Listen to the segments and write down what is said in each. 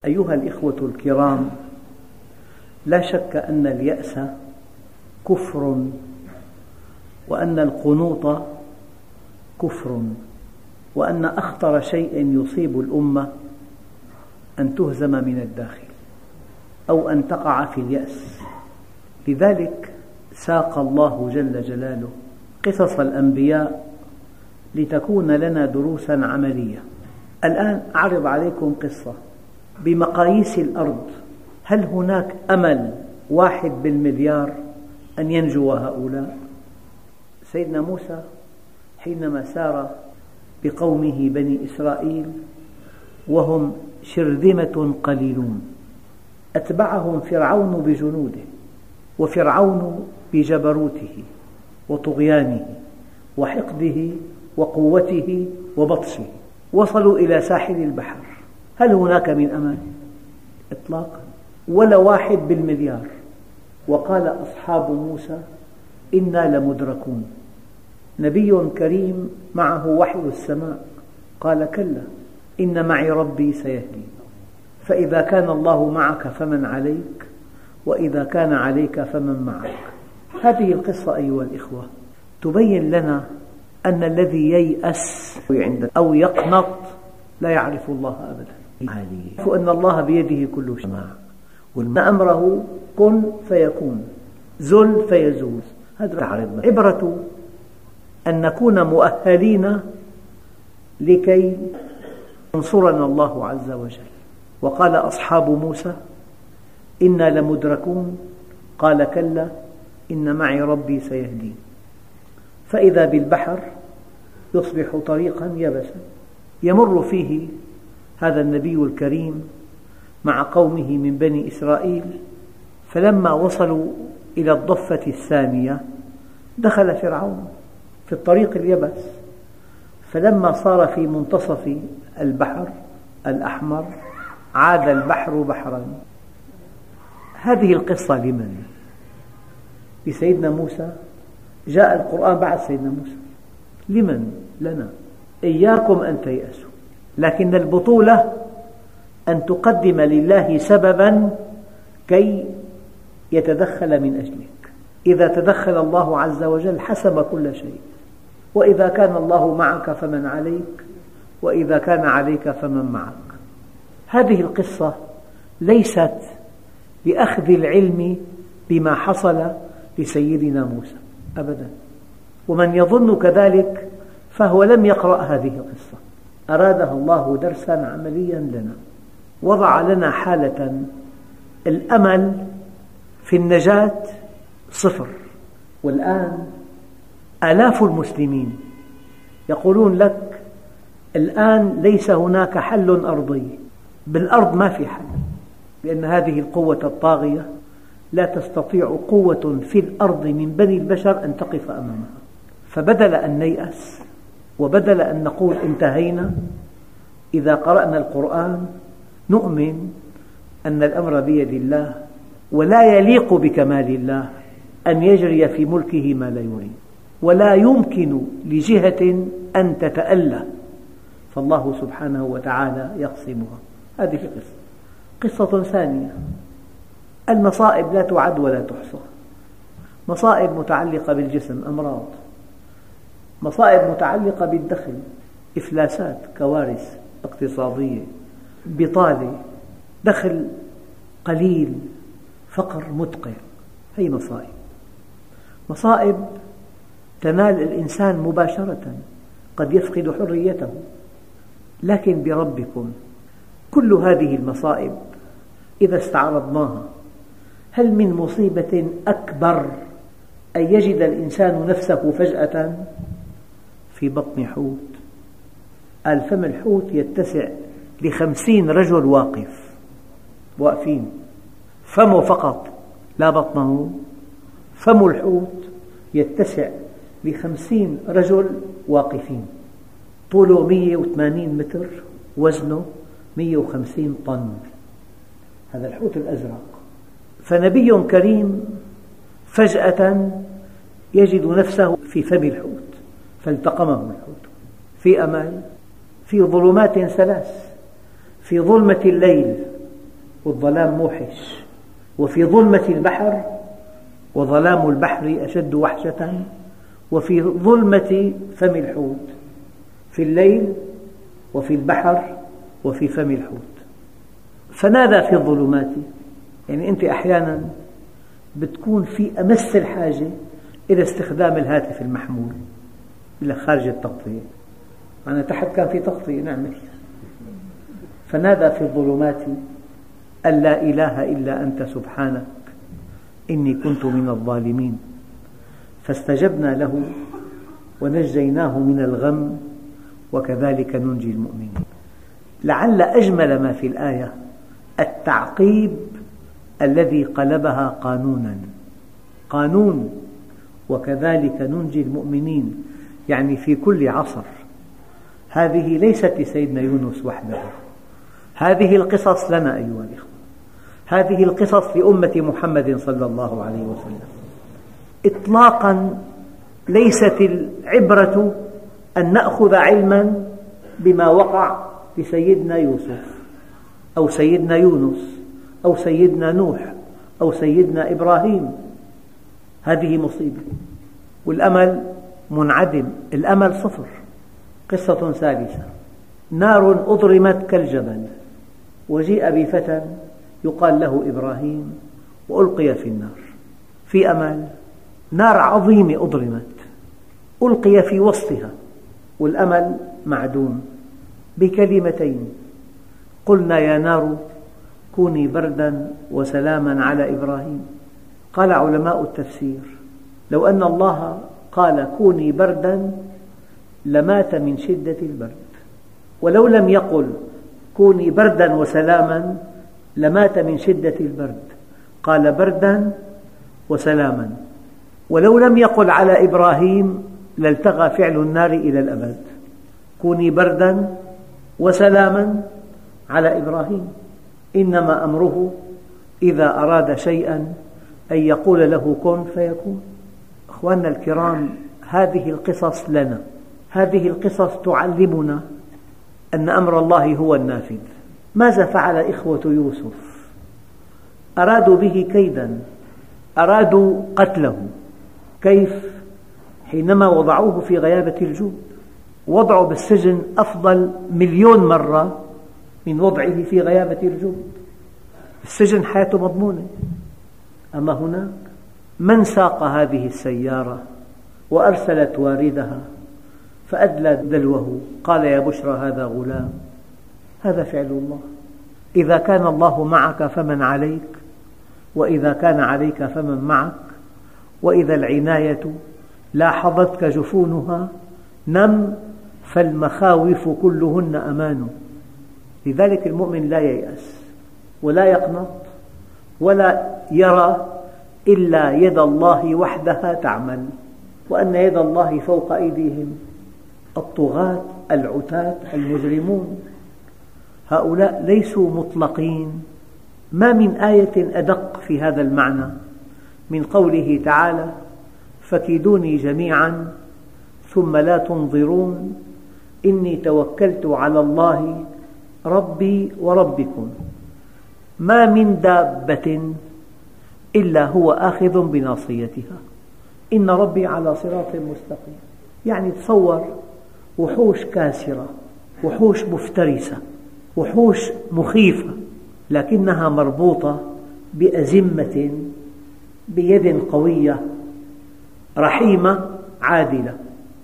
أيها الإخوة الكرام، لا شك أن اليأس كفر، وأن القنوط كفر، وأن أخطر شيء يصيب الأمة أن تهزم من الداخل أو أن تقع في اليأس. لذلك ساق الله جل جلاله قصص الأنبياء لتكون لنا دروسا عملية. الآن أعرض عليكم قصة بمقاييس الأرض. هل هناك أمل 1 بالمليار أن ينجو هؤلاء؟ سيدنا موسى حينما سار بقومه بني إسرائيل وهم شرذمة قليلون، أتبعهم فرعون بجنوده، وفرعون بجبروته وطغيانه وحقده وقوته وبطشه، وصلوا إلى ساحل البحر. هل هناك من أمل؟ إطلاقا، ولا 1 بالمليار. وقال أصحاب موسى إنا لمدركون. نبي كريم معه وحي السماء قال كلا إن معي ربي سيهدين، فإذا كان الله معك فمن عليك، وإذا كان عليك فمن معك. هذه القصة أيها الإخوة تبين لنا أن الذي ييأس أو يقنط لا يعرف الله أبدا، وأن الله بيده كل شيء، وأن أمره كن فيكون، زل فيزول. هذا عبرة أن نكون مؤهلين لكي ينصرنا الله عز وجل. وقال أصحاب موسى إنا لمدركون، قال كلا إن معي ربي سيهدين. فإذا بالبحر يصبح طريقا يبسا يمر فيه هذا النبي الكريم مع قومه من بني إسرائيل. فلما وصلوا إلى الضفة الثانية دخل فرعون في الطريق اليبس، فلما صار في منتصف البحر الأحمر عاد البحر بحرا. هذه القصة لمن؟ لسيدنا موسى. جاء القرآن بعد سيدنا موسى. لمن؟ لنا. إياكم أن تيأسوا، لكن البطولة أن تقدم لله سببا كي يتدخل من أجلك. إذا تدخل الله عز وجل حسم كل شيء. وإذا كان الله معك فمن عليك، وإذا كان عليك فمن معك. هذه القصة ليست لأخذ العلم بما حصل لسيدنا موسى أبدا، ومن يظن كذلك فهو لم يقرأ هذه القصة. أرادها الله درسا عمليا لنا، وضع لنا حالة الأمل في النجاة 0. والآن آلاف المسلمين يقولون لك الآن ليس هناك حل أرضي، بالأرض ما في حل، لأن هذه القوة الطاغية لا تستطيع قوة في الأرض من بني البشر أن تقف أمامها. فبدل أن نيأس وبدل أن نقول انتهينا، إذا قرأنا القرآن نؤمن أن الأمر بيد الله، ولا يليق بكمال الله أن يجري في ملكه ما لا يريد، ولا يمكن لجهة أن تتأله، فالله سبحانه وتعالى يقسمها. هذه قصة ثانية. المصائب لا تعد ولا تحصى. مصائب متعلقة بالجسم، أمراض، مصائب متعلقة بالدخل، إفلاسات، كوارث اقتصادية، بطالة، دخل قليل، فقر مدقع. هي مصائب تنال الإنسان مباشرة، قد يفقد حريته. لكن بربكم كل هذه المصائب إذا استعرضناها، هل من مصيبة أكبر أن يجد الإنسان نفسه فجأة في بطن حوت؟ قال فم الحوت يتسع ل50 رجل واقفين، فمه فقط لا بطنه. فم الحوت يتسع ل50 رجل واقفين، طوله 180 متر، وزنه 150 طن. هذا الحوت الأزرق. فنبي كريم فجأة يجد نفسه في فم الحوت، فالتقمه الحوت. في أمل، في ظلمات 3، في ظلمة الليل والظلام موحش. وفي ظلمة البحر، وظلام البحر أشد وحشة، وفي ظلمة فم الحوت، في الليل وفي البحر وفي فم الحوت. فنادى في الظلمات، يعني أنت أحيانا بتكون في أمس الحاجة إلى استخدام الهاتف المحمول إلى خارج التغطية، أنا تحت كان في تغطية نعمل. فنادى في الظلمات أن لا إله إلا أنت سبحانك إني كنت من الظالمين، فاستجبنا له ونجيناه من الغم وكذلك ننجي المؤمنين. لعل أجمل ما في الآية التعقيب الذي قلبها قانونا، قانون وكذلك ننجي المؤمنين، يعني في كل عصر. هذه ليست لسيدنا يونس وحده، هذه القصص لنا أيها الإخوة، هذه القصص لأمة محمد صلى الله عليه وسلم إطلاقا. ليست العبرة أن نأخذ علما بما وقع لسيدنا يوسف أو سيدنا يونس أو سيدنا نوح أو سيدنا إبراهيم، هذه مصيبة. والأمل منعدم، الأمل صفر. قصة ثالثة: نار أضرمت كالجبل وجيء بفتى يقال له إبراهيم وألقي في النار. في أمل، نار عظيمة أضرمت ألقي في وسطها والأمل معدوم بكلمتين: قلنا يا نار كوني بردا وسلاما على إبراهيم. قال علماء التفسير: لو أن الله قال كوني بردا لمات من شدة البرد، ولو لم يقل كوني بردا وسلاما لمات من شدة البرد، قال بردا وسلاما. ولو لم يقل على إبراهيم لالتغى فعل النار إلى الأبد، كوني بردا وسلاما على إبراهيم. إنما أمره إذا أراد شيئا أن يقول له كن فيكون. أخواننا الكرام، هذه القصص لنا، هذه القصص تعلمنا أن أمر الله هو النافذ. ماذا فعل إخوة يوسف؟ أرادوا به كيدا، أرادوا قتله. كيف؟ حينما وضعوه في غيابة الجب. وضعه بالسجن أفضل مليون مرة من وضعه في غيابة الجب. السجن حياته مضمونة، أما هناك من ساق هذه السيارة وأرسلت واردها فأدلى دلوه، قال يا بشرى هذا غلام. هذا فعل الله. إذا كان الله معك فمن عليك، وإذا كان عليك فمن معك، وإذا العناية لاحظتك جفونها نم فالمخاوف كلهن أمان. لذلك المؤمن لا ييأس ولا يقنط ولا يرى إلا يد الله وحدها تعمل، وأن يد الله فوق أيديهم. الطغاة العتاة المجرمون هؤلاء ليسوا مطلقين. ما من آية أدق في هذا المعنى من قوله تعالى: فكيدوني جميعا ثم لا تنظرون إني توكلت على الله ربي وربكم ما من دابة إلا هو آخذ بناصيتها إن ربي على صراط مستقيم. يعني تصور وحوش كاسرة، وحوش مفترسة، وحوش مخيفة، لكنها مربوطة بأزمة بيد قوية رحيمة عادلة.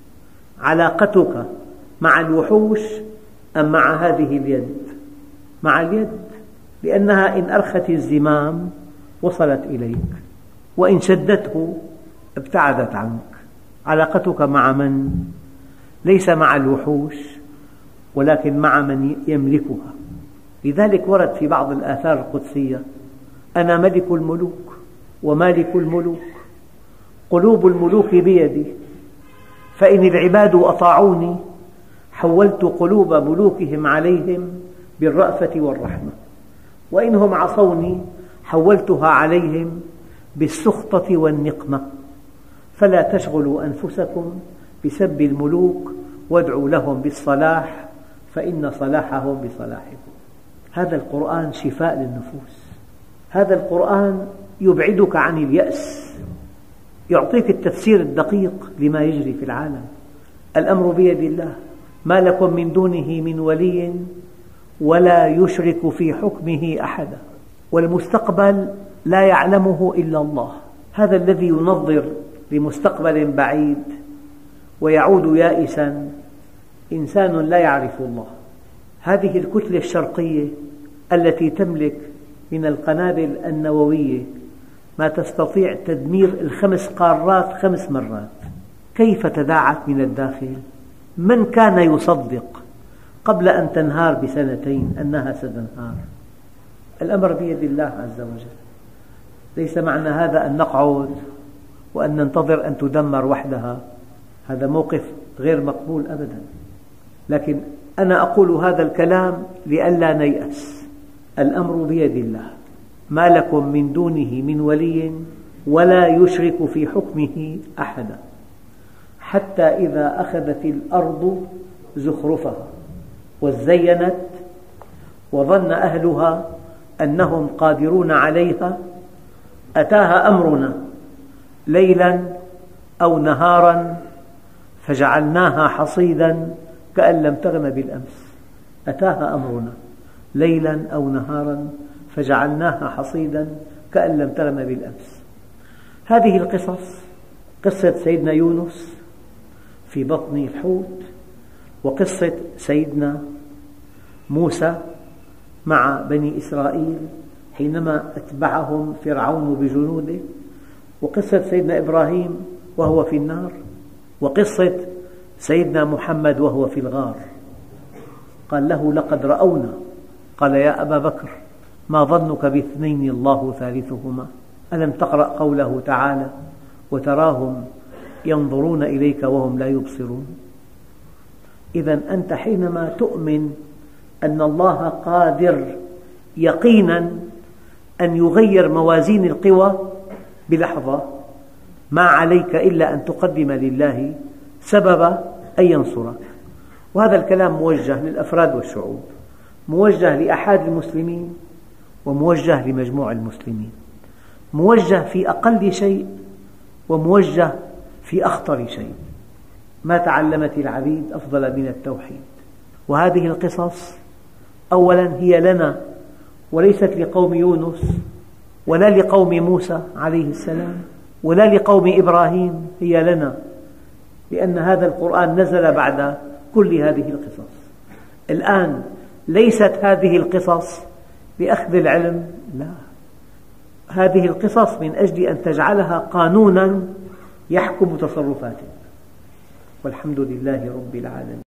علاقتك مع الوحوش أم مع هذه اليد؟ مع اليد، لأنها إن أرخت الزمام وصلت إليك، وإن شدته ابتعدت عنك. علاقتك مع من؟ ليس مع الوحوش ولكن مع من يملكها. لذلك ورد في بعض الآثار القدسية: أنا ملك الملوك ومالك الملوك، قلوب الملوك بيدي، فإن العباد أطاعوني حولت قلوب ملوكهم عليهم بالرأفة والرحمة، وإنهم عصوني حولتها عليهم بالسخطة والنقمة. فلا تشغلوا أنفسكم بسب الملوك وادعوا لهم بالصلاح فإن صلاحهم بصلاحكم. هذا القرآن شفاء للنفوس. هذا القرآن يبعدك عن اليأس، يعطيك التفسير الدقيق لما يجري في العالم. الأمر بيد الله، ما لكم من دونه من ولي ولا يشرك في حكمه أحدا، والمستقبل لا يعلمه إلا الله. هذا الذي ينظر لمستقبل بعيد ويعود يائسا إنسان لا يعرف الله. هذه الكتلة الشرقية التي تملك من القنابل النووية ما تستطيع تدمير 5 قارات 5 مرات، كيف تداعت من الداخل؟ من كان يصدق قبل أن تنهار ب2 أنها ستنهار؟ الأمر بيد الله عز وجل. ليس معنى هذا أن نقعد وأن ننتظر أن تدمر وحدها، هذا موقف غير مقبول أبدا. لكن أنا أقول هذا الكلام لئلا نيأس. الأمر بيد الله، ما لكم من دونه من ولي ولا يشرك في حكمه أحدا، حتى إذا أخذت الأرض زخرفها وزينت وظن أهلها أنهم قادرون عليها أتاها أمرنا ليلا أو نهارا فجعلناها حصيدا كأن لم تغن بالأمس. أتاها أمرنا ليلا أو نهارا فجعلناها حصيدا كأن لم تغن بالأمس. هذه القصص، قصة سيدنا يونس في بطن الحوت، وقصة سيدنا موسى مع بني إسرائيل حينما أتبعهم فرعون بجنوده، وقصة سيدنا إبراهيم وهو في النار، وقصة سيدنا محمد وهو في الغار. قال له لقد رأونا، قال يا أبا بكر ما ظنك ب2 الله ثالثهما، ألم تقرأ قوله تعالى وتراهم ينظرون إليك وهم لا يبصرون. إذن أنت حينما تؤمن أن الله قادر يقينا أن يغير موازين القوى بلحظة، ما عليك إلا أن تقدم لله سبب أن ينصرك. وهذا الكلام موجه للأفراد والشعوب، موجه لأحد المسلمين وموجه لمجموع المسلمين، موجه في أقل شيء وموجه في أخطر شيء. ما تعلمت العبيد أفضل من التوحيد. وهذه القصص أولا هي لنا وليست لقوم يونس ولا لقوم موسى عليه السلام ولا لقوم إبراهيم، هي لنا، لأن هذا القرآن نزل بعد كل هذه القصص. الآن ليست هذه القصص لأخذ العلم، لا، هذه القصص من أجل أن تجعلها قانونا يحكم تصرفاتك. والحمد لله رب العالمين.